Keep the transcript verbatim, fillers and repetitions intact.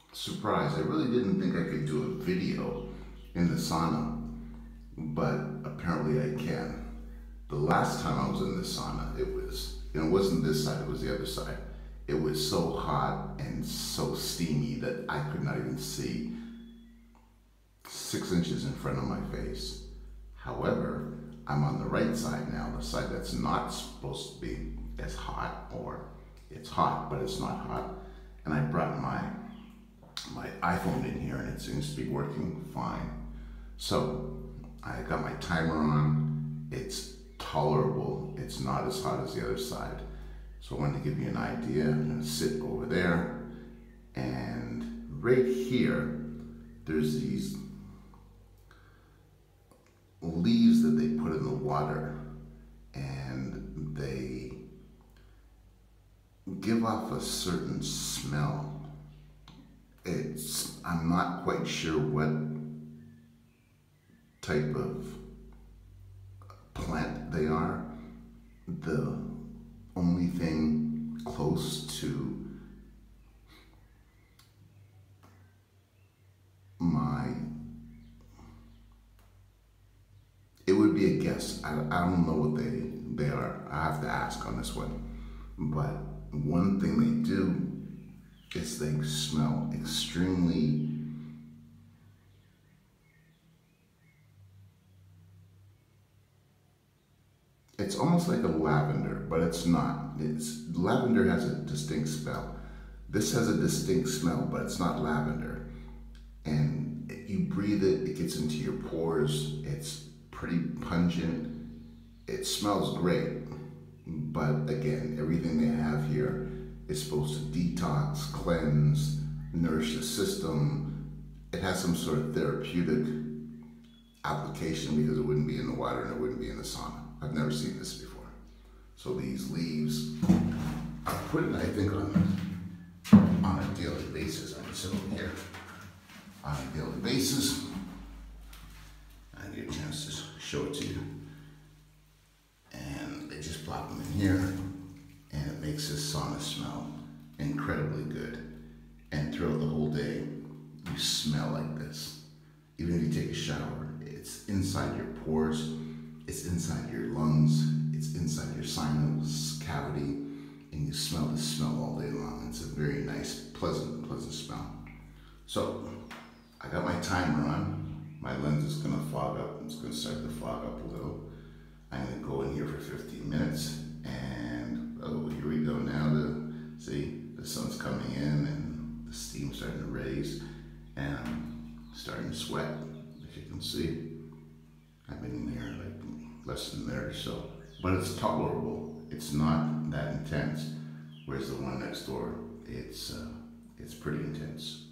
Surprise, I really didn't think I could do a video in the sauna, but apparently I can. The last time I was in the sauna, it was, and it wasn't this side, it was the other side. It was so hot and so steamy that I could not even see six inches in front of my face. However, I'm on the right side now, the side that's not supposed to be as hot, or it's hot, but it's not hot. And I brought my my iPhone in here and it seems to be working fine. So I got my timer on. It's tolerable. It's not as hot as the other side. So I wanted to give you an idea. I'm gonna sit over there, and right here, there's these leaves that they put in the water, and they give off a certain smell. It's, I'm not quite sure what type of plant they are. The only thing close to my, it would be a guess. I, I don't know what they, they are. I have to ask on this one. But one thing they do is they smell extremely it's almost like a lavender, but it's not. It's, lavender has a distinct smell. This has a distinct smell, but it's not lavender. And you breathe it, it gets into your pores. It's pretty pungent. It smells great. But again, everything they have here is supposed to detox, cleanse, nourish the system. It has some sort of therapeutic application because it wouldn't be in the water and it wouldn't be in the sauna. I've never seen this before. So these leaves, I put it, I think, on, on a daily basis. I can sit over here on a daily basis. I get a chance to show it to you. And they just plop them in here, and it makes this sauna smell incredibly good. And throughout the whole day, you smell like this. Even if you take a shower, it's inside your pores, it's inside your lungs, it's inside your sinus cavity, and you smell this smell all day long. It's a very nice, pleasant, pleasant smell. So, I got my timer on. My lens is gonna fog up. It's gonna start to fog up a little. I'm gonna go in here for fifteen minutes, and oh, here we go now. To see, the sun's coming in, and the steam's starting to raise, and I'm starting to sweat, as you can see. I've been in here like less than a minute or so, but it's tolerable. It's not that intense, whereas the one next door, it's uh, it's pretty intense.